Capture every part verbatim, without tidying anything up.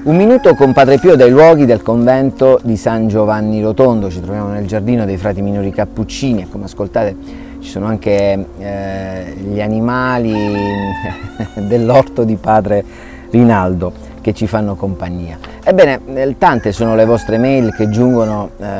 Un minuto con Padre Pio dai luoghi del convento di San Giovanni Rotondo. Ci troviamo nel giardino dei frati minori cappuccini e come ascoltate ci sono anche eh, gli animali dell'orto di Padre Rinaldo che ci fanno compagnia. Ebbene, tante sono le vostre mail che giungono eh,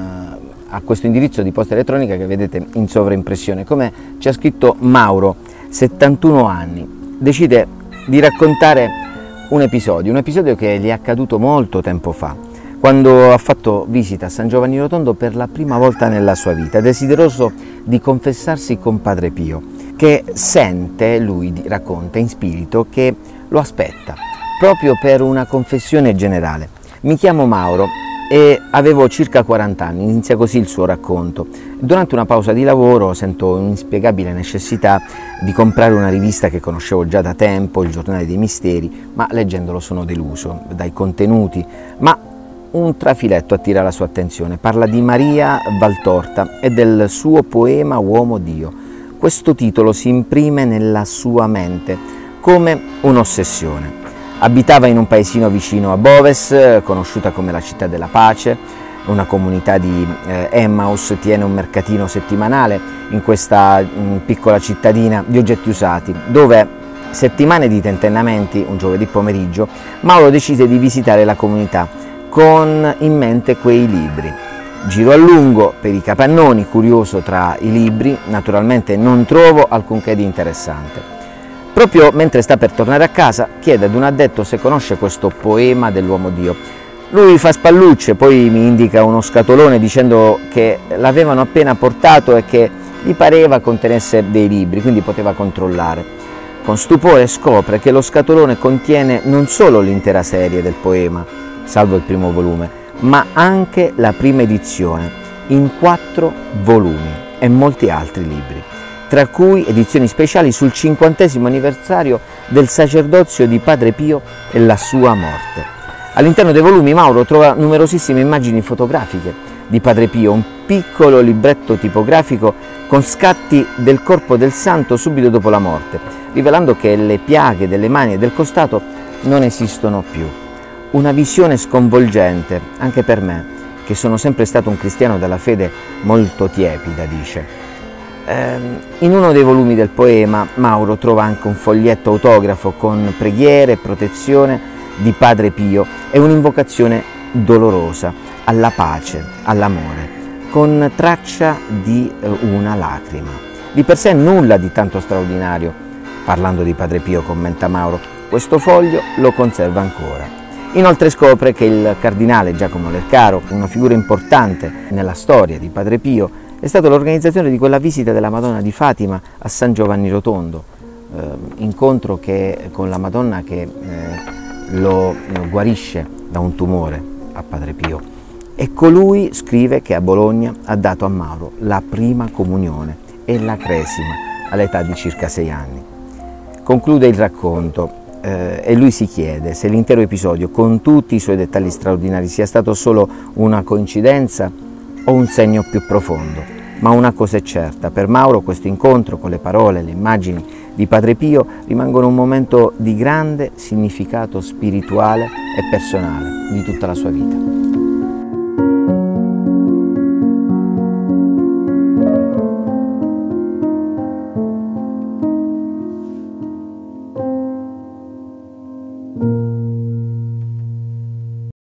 a questo indirizzo di posta elettronica che vedete in sovraimpressione. Come ci ha scritto Mauro, settantuno anni, decide di raccontare un episodio, un episodio che gli è accaduto molto tempo fa, quando ha fatto visita a San Giovanni Rotondo per la prima volta nella sua vita, desideroso di confessarsi con Padre Pio, che sente, lui racconta in spirito, che lo aspetta, proprio per una confessione generale. Mi chiamo Mauro e avevo circa quaranta anni, inizia così il suo racconto. Durante una pausa di lavoro sento un'inspiegabile necessità di comprare una rivista che conoscevo già da tempo, il Giornale dei Misteri, ma leggendolo sono deluso dai contenuti, ma un trafiletto attira la sua attenzione. Parla di Maria Valtorta e del suo poema Uomo Dio. Questo titolo si imprime nella sua mente come un'ossessione. Abitava in un paesino vicino a Boves, conosciuta come la città della pace. Una comunità di eh, Emmaus tiene un mercatino settimanale in questa mh, piccola cittadina di oggetti usati, dove settimane di tentennamenti, un giovedì pomeriggio, Mauro decise di visitare la comunità con in mente quei libri. Giro a lungo per i capannoni, curioso tra i libri, naturalmente non trovo alcunché di interessante. Proprio mentre sta per tornare a casa, chiede ad un addetto se conosce questo poema dell'Uomo Dio. Lui fa spallucce, poi mi indica uno scatolone dicendo che l'avevano appena portato e che gli pareva contenesse dei libri, quindi poteva controllare. Con stupore scopre che lo scatolone contiene non solo l'intera serie del poema, salvo il primo volume, ma anche la prima edizione, in quattro volumi e molti altri libri, tra cui edizioni speciali sul cinquantesimo anniversario del sacerdozio di Padre Pio e la sua morte. All'interno dei volumi Mauro trova numerosissime immagini fotografiche di Padre Pio, un piccolo libretto tipografico con scatti del corpo del santo subito dopo la morte, rivelando che le piaghe delle mani e del costato non esistono più. Una visione sconvolgente anche per me, che sono sempre stato un cristiano dalla fede molto tiepida, dice. In uno dei volumi del poema Mauro trova anche un foglietto autografo con preghiere e protezione di Padre Pio e un'invocazione dolorosa alla pace, all'amore, con traccia di una lacrima. Di per sé nulla di tanto straordinario. Parlando di Padre Pio, commenta Mauro, questo foglio lo conserva ancora. Inoltre scopre che il cardinale Giacomo Lercaro, una figura importante nella storia di Padre Pio, è stato l'organizzazione di quella visita della Madonna di Fatima a San Giovanni Rotondo, eh, incontro che, con la Madonna che eh, lo guarisce da un tumore a Padre Pio. E colui scrive che a Bologna ha dato a Mauro la prima comunione e la cresima all'età di circa sei anni. Conclude il racconto eh, e lui si chiede se l'intero episodio, con tutti i suoi dettagli straordinari, sia stato solo una coincidenza o un segno più profondo. Ma una cosa è certa, per Mauro questo incontro con le parole, le immagini di Padre Pio rimangono un momento di grande significato spirituale e personale di tutta la sua vita.